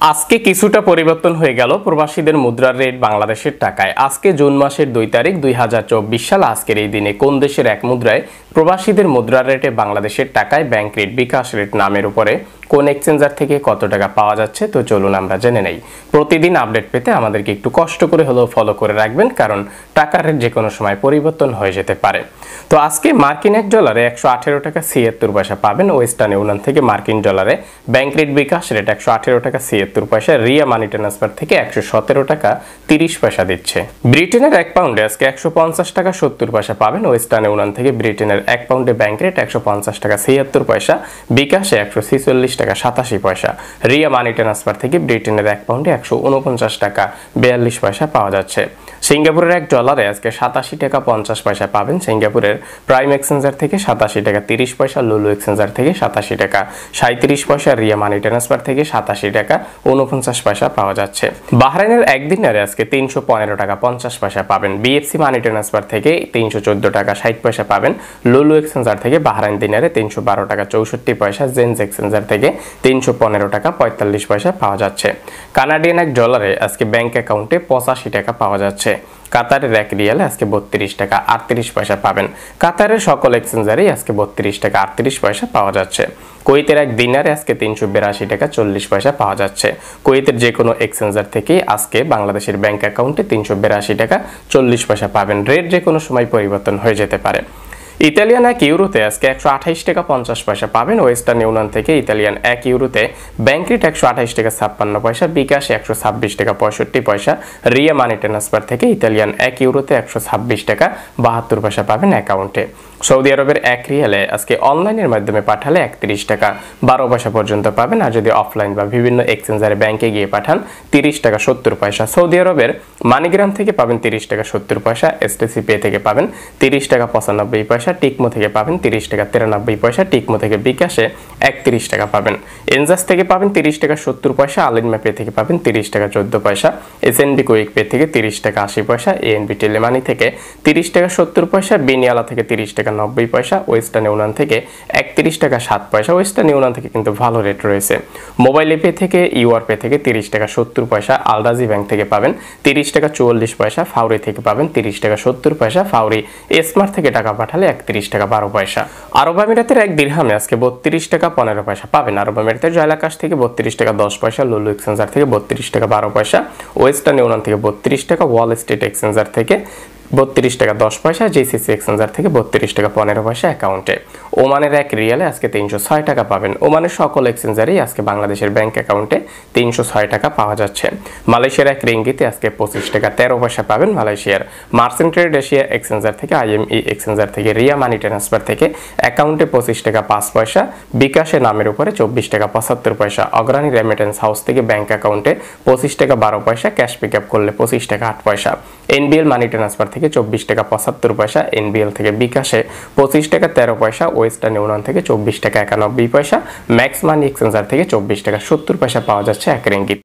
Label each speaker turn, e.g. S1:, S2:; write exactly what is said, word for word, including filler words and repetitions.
S1: আজকে কিছুটা পরিবর্তন হয়ে গেল প্রবাসীদের মুদ্রার রেট বাংলাদেশের টাকায়। আজকে জুন মাসের দুই তারিখ দুই হাজার চব্বিশ সাল। আজকের এই দিনে কোন দেশের এক মুদ্রায় প্রবাসীদের মুদ্রার রেটে বাংলাদেশের টাকায় ব্যাংক রেট, বিকাশ রেট নামের উপরে কোন এক্সচেঞ্জার থেকে কত টাকা পাওয়া যাচ্ছে, তো চলুন আমরা জেনে নেই। প্রতিদিন আপডেট পেতে আমাদেরকে একটু কষ্ট করে হলেও ফলো করে রাখবেন, কারণ টাকার রেট যে কোনো সময় পরিবর্তন হয়ে যেতে পারে। তো আজকে মার্কিন এক ডলারে একশো আঠেরো টাকা ছিয়াত্তর পয়সা পাবেন ওয়েস্টার্ন ইউনিয়ন থেকে। মার্কিন ডলারে ব্যাংক রেট, বিকাশ রেট একশো আঠেরো টাকা ছিয়াত্তর পয়সা। রিয়া মানি ট্রান্সফার থেকে একশো সতেরো টাকা তিরিশ পয়সা দিচ্ছে। ব্রিটেনের এক পাউন্ডে আজকে একশো পঞ্চাশ টাকা সত্তর পয়সা পাবেন ওয়েস্টার্ন ইউনিয়ন থেকে। ব্রিটেনের এক পাউন্ডে ব্যাংক রেট একশো পঞ্চাশ টাকা ছিয়াত্তর পয়সা, বিকাশে একশো ছিচল্লিশ টাকা সাতাশি পয়সা। রিয়া মানি ট্রান্সফার থেকে ব্রিটেনের এক পাউন্ডে একশো উনপঞ্চাশ টাকা বিয়াল্লিশ পয়সা পাওয়া যাচ্ছে। সিঙ্গাপুরের এক ডলারে আজকে সাতাশি টাকা পঞ্চাশ পয়সা পাবেন সিঙ্গাপুরের প্রাইম এক্সচেঞ্জার থেকে। সাতাশি টাকা তিরিশ পয়সা লুলু এক্সচেঞ্জার থেকে। সাতাশি টাকা সাঁত্রিশ পয়সা রিয়া মানি ট্রান্সফার থেকে। সাতাশি টাকা উনপঞ্চাশ পয়সা পাওয়া যাচ্ছে। বাহরাইনের এক দিনারে আজকে তিনশো পনেরো টাকা পঞ্চাশ পয়সা পাবেন বিএফসি মানি ট্রান্সফার থেকে। তিনশো চোদ্দ টাকা ষাট পয়সা পাবেন লুলু এক্সচেঞ্জার থেকে। বাহরাইন দিনারে তিনশো বারো টাকা চৌষট্টি পয়সা জেন্স এক্সচেঞ্জার থেকে। তিনশো পনেরো টাকা পঁয়তাল্লিশ পয়সা পাওয়া যাচ্ছে। কানাডিয়ান এক ডলারে আজকে ব্যাংক অ্যাকাউন্টে পঁচাশি টাকা পাওয়া যাচ্ছে। কাতারের এক রিয়ালে আজকে বত্রিশ টাকা আটত্রিশ পয়সা পাবেন। কাতারের সকল এক্সচেঞ্জারেই আজকে বত্রিশ টাকা আটত্রিশ পয়সা পাওয়া যাচ্ছে। কুয়েতের এক দিনারে আজকে তিনশো বিরাশি টাকা চল্লিশ পয়সা পাওয়া যাচ্ছে। কুয়েতের যে কোনো এক্সচেঞ্জার থেকেই আজকে বাংলাদেশের ব্যাংক অ্যাকাউন্টে তিনশো বিরাশি টাকা চল্লিশ পয়সা পাবেন। রেট যে কোনো সময় পরিবর্তন হয়ে যেতে পারে। ইতালিয়ান এক ইউরোতে আজকে একশো আঠাইশ টাকা পঞ্চাশ পয়সা পাবেন ওয়েস্টার্ন ইউনিয়ন থেকে। ইতালিয়ান এক ইউরোতে ব্যাংক রেট একশো আঠাইশ টাকা ছাপ্পান্ন পয়সা, বিকাশে একশো ছাব্বিশ টাকা পঁয়ষট্টি পয়সা। রিয়া মানি ট্রান্সফার থেকে ইতালিয়ান এক ইউরোতে একশো ছাব্বিশ টাকা বাহাত্তর পয়সা পাবেন অ্যাকাউন্টে। সৌদি আরবের এক রিয়ালে আজকে অনলাইনের মাধ্যমে পাঠালে একত্রিশ টাকা বারো পয়সা পর্যন্ত পাবেন, আর যদি অফলাইন বা বিভিন্ন এক্সচেঞ্জারে ব্যাংকে গিয়ে পাঠান তিরিশ টাকা সত্তর পয়সা। সৌদি আরবের মানিগ্রাম থেকে পাবেন তিরিশ টাকা সত্তর পয়সা। এসটিসি পে থেকে পাবেন তিরিশ টাকা পঁচানব্বই পয়সা। টিকমো থেকে পাবেন তিরিশ টাকা তিরানব্বই পয়সা। টিকমো থেকে বিকাশে একত্রিশ টাকা পাবেন। এনজাস থেকে পাবেন তিরিশ টাকা সত্তর পয়সা। আলিনমা পে থেকে পাবেন তিরিশ টাকা চোদ্দ পয়সা। এসএনবি কুইক পে থেকে তিরিশ টাকা আশি পয়সা। এএনবি টেলিমানি থেকে তিরিশ টাকা সত্তর পয়সা। বিনিয়ালা থেকে তিরিশ টাকা নব্বই পয়সা। ওয়েস্টার্ন ইউনিয়ন থেকে একত্রিশ টাকা সাত পয়সা। ওয়েস্টার্ন ইউনিয়ন থেকে কিন্তু ভালো রেট রয়েছে। মোবাইল পে থেকে ইউআর পে থেকে তিরিশ টাকা সত্তর পয়সা। আলরাজি ব্যাংক থেকে পাবেন তিরিশ টাকা চুয়াল্লিশ পয়সা। ফাউরি থেকে পাবেন তিরিশ টাকা সত্তর পয়সা। ফাউরি স্মার্ট থেকে টাকা পাঠালে একত্রিশ টাকা বারো পয়সা। আরব আমিরাতের এক দিরহামে আজকে বত্রিশ টাকা পনেরো পয়সা পাবেন। আরব আমিরাতের জয়লাকাশ থেকে বত্রিশ টাকা দশ পয়সা। লুলু এক্সচেঞ্জার থেকে বত্রিশ টাকা বারো পয়সা। ওয়েস্টার্ন ইউনিয়ন থেকে বত্রিশ টাকা। ওয়াল স্ট্রিট এক্সচেঞ্জার থেকে বত্রিশ টাকা দশ পয়সা। জিসিসি এক্সচেঞ্জার থেকে বত্রিশ টাকা পনেরো পয়সা অ্যাকাউন্টে। ওমানের এক রিয়ালে আজকে তিনশো ছয় টাকা পাবেন। ওমানের সকল এক্সচেঞ্জারেই আজকে বাংলাদেশের ব্যাংক অ্যাকাউন্টে তিনশো ছয় টাকা পাওয়া যাচ্ছে। মালয়েশিয়ার এক রিঙ্গিতে আজকে পঁচিশ টাকা তেরো পয়সা পাবেন। মালয়েশিয়ার মার্চেন্ট ট্রেড এশিয়া এক্সচেঞ্জার থেকে, আইএমই এক্সচেঞ্জার থেকে, রিয়া মানি ট্রান্সফার থেকে অ্যাকাউন্টে পঁচিশ টাকা পাঁচ পয়সা। বিকাশে নামের উপরে চব্বিশ টাকা পঁচাত্তর পয়সা। অগ্রণী রেমিটেন্স হাউস থেকে ব্যাংক অ্যাকাউন্টে পঁচিশ টাকা বারো পয়সা। ক্যাশ পিক আপ করলে পঁচিশ টাকা আট পয়সা। এনবিএল মানি ট্রান্সফার থেকে চব্বিশ টাকা পঁচাত্তর পয়সা। এনবিএল থেকে বিকাশে পঁচিশ টাকা তেরো পয়সা। ওয়েস্টার্ন ইউনিয়ন থেকে চব্বিশ টাকা একানব্বই পয়সা। ম্যাক্স মানি এক্সচেঞ্জার থেকে চব্বিশ টাকা সত্তর পয়সা পাওয়া যাচ্ছে এক রিঙ্গিত।